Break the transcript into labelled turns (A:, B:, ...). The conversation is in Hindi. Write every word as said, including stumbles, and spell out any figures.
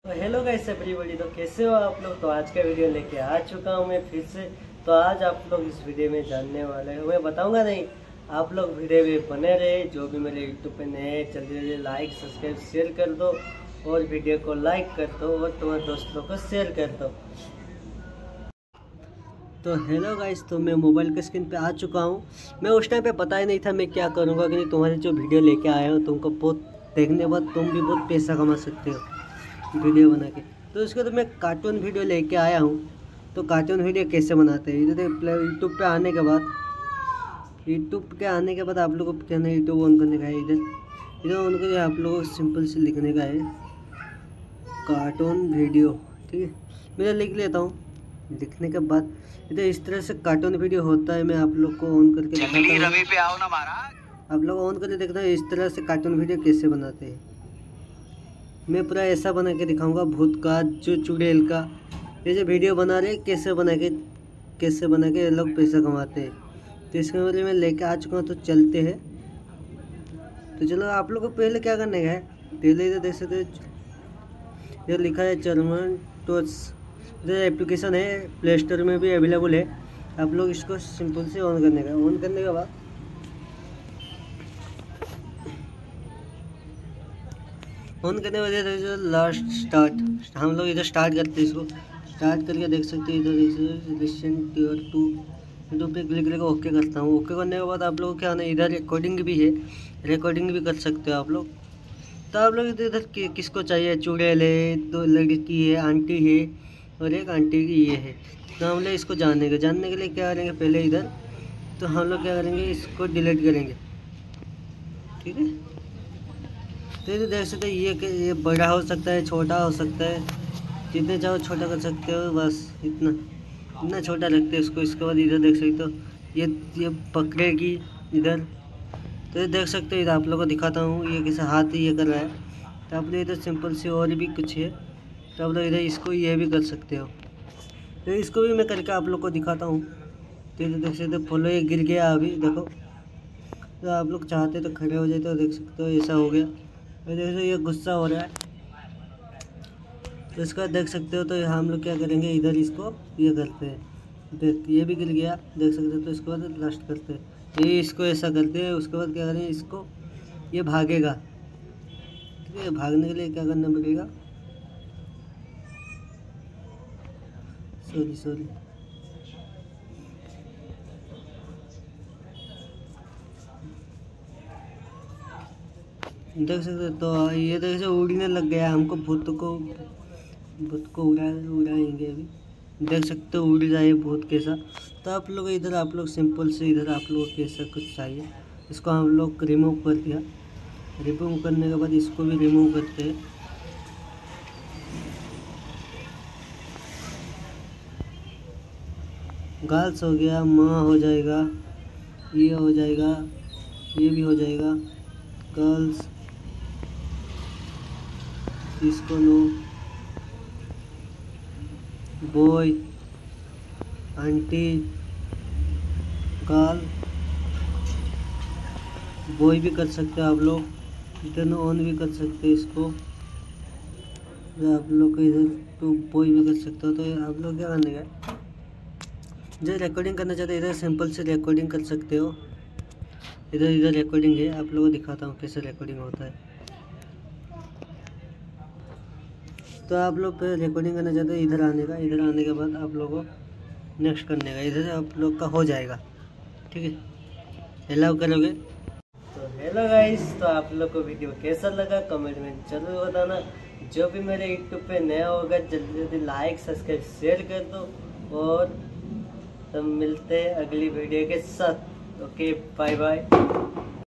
A: तो हेलो गाइस एवरीबॉडी, तो कैसे हो आप लोग। तो आज का वीडियो लेके आ चुका हूँ मैं फिर से। तो आज आप लोग इस वीडियो में जानने वाले हैं, मैं बताऊंगा नहीं, आप लोग वीडियो में बने रहे। जो भी मेरे यूट्यूब पे नए जल्दी जल्दी लाइक सब्सक्राइब शेयर कर दो और वीडियो को लाइक कर दो और तुम्हारे दोस्तों को शेयर कर दो। तो हेलो गाइस, तो मैं मोबाइल के स्क्रीन पे आ चुका हूँ। मैं उस टाइम पे पता ही नहीं था मैं क्या करूँगा, कि तुम्हारी जो वीडियो लेके आया हूँ तुमको बहुत देखने के बाद तुम भी बहुत पैसा कमा सकते हो वीडियो बना के। तो उसके तो मैं कार्टून वीडियो लेके आया हूँ। तो कार्टून वीडियो कैसे बनाते हैं, इधर यूट्यूब पे आने के बाद यूट्यूब के आने के बाद आप लोगों को क्या है, यूट्यूब ऑन करने का है। इधर इधर ऑन करके आप लोगों को सिंपल से लिखने का है कार्टून वीडियो, ठीक है। मैं लिख लेता हूँ। लिखने के बाद इधर इस तरह से कार्टून वीडियो होता है। मैं आप लोग को ऑन करके दिखाता हूँ।
B: पे आओ ना महाराज।
A: आप लोग ऑन करके देखना है इस तरह से कार्टून वीडियो कैसे बनाते हैं। मैं पूरा ऐसा बना के दिखाऊंगा, भूत का, जो चुड़ैल का, ये जो वीडियो बना रहे कैसे बना के कैसे बना के लोग पैसा कमाते हैं। तो इसके बारे में लेके आ चुका हूँ। तो चलते हैं। तो चलो, आप लोग को पहले क्या करने का है, पहले इधर देख सकते हो, ये लिखा है जर्मन टॉर्च। इधर एप्लीकेशन है, प्ले स्टोर में भी अवेलेबल है। आप लोग इसको सिंपल से ऑन करने का। ऑन करने के बाद ऑन करने के बाद लास्ट स्टार्ट, हम लोग इधर स्टार्ट करते हैं। इसको स्टार्ट करके देख सकते हैं, इधर देख सकते हैं लिसन टीयर टू यूट्यूब पे क्लिक करके ओके करता हूँ। ओके करने के बाद आप लोग क्या आना, इधर रिकॉर्डिंग भी है, रिकॉर्डिंग भी कर सकते हो आप लोग। तो आप लोग इधर इधर कि, किसको चाहिए, चुड़ैल है, दो लड़की है, आंटी है और एक आंटी की ये है। तो हम लोग इसको जानने के जानने के लिए क्या करेंगे, पहले इधर तो हम लोग क्या करेंगे, इसको डिलीट करेंगे, ठीक है। तो ये देख सकते हैं, ये ये बड़ा हो सकता है, छोटा हो सकता है, जितने चाहो छोटा कर सकते हो। बस इतना इतना छोटा रखते हैं इसको। इसके बाद इधर देख सकते हो, ये ये पकड़ेगी इधर। तो ये देख सकते हो, इधर आप लोगों को दिखाता हूँ, ये कैसे हाथ ये कर रहा है। तो आप लोग इधर सिंपल से और भी कुछ है, तो आप लोग इधर इसको ये भी कर सकते हो। तो इसको भी मैं करके आप लोग को दिखाता हूँ। तो इधर देख सकते हो, फॉलो ये गिर गया अभी, देखो। तो आप लोग चाहते तो खड़े हो जाते तो देख सकते हो, ऐसा हो गया। तो देखो ये गुस्सा हो रहा है, तो इसका देख सकते हो। तो हम लोग क्या करेंगे, इधर इसको ये करते हैं, देख ये भी गिर गया, देख सकते हो। तो इसके बाद लास्ट करते हैं, ये इसको ऐसा करते हैं। उसके बाद क्या करें, इसको ये भागेगा, ठीक है। भागने के लिए क्या करना पड़ेगा, सॉरी सॉरी देख सकते हो। तो ये देख सकते उड़ने लग गया, हमको भूत को भूत को उड़ा उड़ाएंगे अभी। देख सकते हो उड़ जाए भूत कैसा। तो आप लोग इधर आप लोग सिंपल से इधर आप लोग कैसा कुछ चाहिए, इसको हम लोग रिमूव कर दिया। रिमूव करने के बाद इसको भी रिमूव करते हैं। गर्ल्स हो गया, माँ हो जाएगा, ये हो जाएगा, ये भी हो जाएगा, गर्ल्स, इसको लो, बॉय, आंटी, गर्ल, बॉय भी कर सकते हो आप लोग। इधर ऑन भी कर सकते हो इसको, आप लोग इधर तो बॉय भी कर सकते हो। तो आप लोग क्या करने का, जो रिकॉर्डिंग करना चाहते हो इधर सिंपल से रिकॉर्डिंग कर सकते हो। इधर इधर रिकॉर्डिंग है, आप लोगों को दिखाता हूँ कैसे रिकॉर्डिंग होता है। तो आप लोग रिकॉर्डिंग करना चाहते हो, इधर आने का। इधर आने के बाद आप लोगों को नेक्स्ट करने का, इधर आप लोग का हो जाएगा, ठीक है। अलाउ करोगे। तो हेलो गाइस, तो आप लोग को वीडियो कैसा लगा कमेंट में जरूर बताना। जो भी मेरे यूट्यूब पे नया होगा जल्दी जल्दी लाइक सब्सक्राइब शेयर कर दो। और तब मिलते हैं अगली वीडियो के साथ। Okay, bye bye.